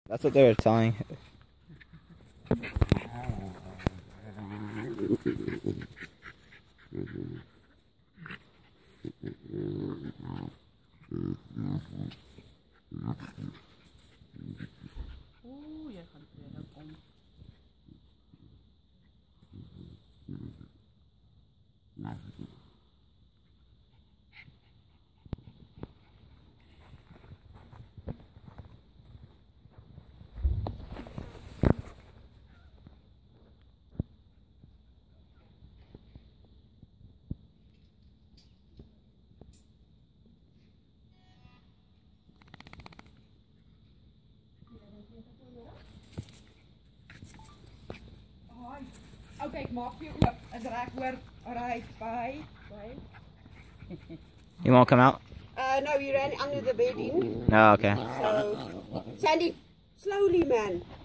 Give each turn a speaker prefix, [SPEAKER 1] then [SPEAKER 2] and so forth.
[SPEAKER 1] That's what they were telling.
[SPEAKER 2] Oeh, jij gaat weer om. Okay, ik maak je oop. En raak hoor. Alright, bye. Bye.
[SPEAKER 1] You won't come out?
[SPEAKER 3] No, you ran under the bedding.
[SPEAKER 1] No, okay.
[SPEAKER 3] So, Sandy, slowly, man.